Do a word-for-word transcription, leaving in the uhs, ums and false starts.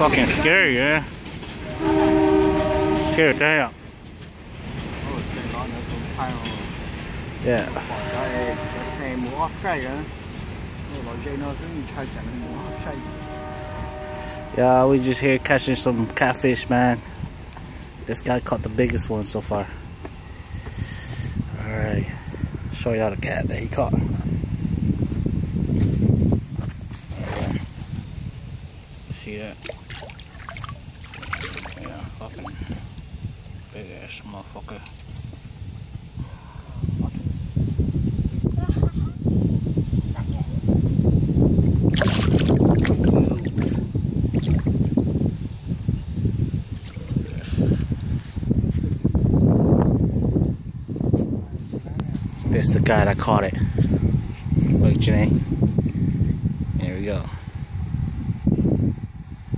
Fucking scary, yeah. Scared the hell. Yeah. Yeah, we just here catching some catfish, man. This guy caught the biggest one so far. Alright. Show y'all the cat that he caught. See that? Yeah, fucking big ass motherfucker. This is the guy that caught it. Look, Janae. There we go.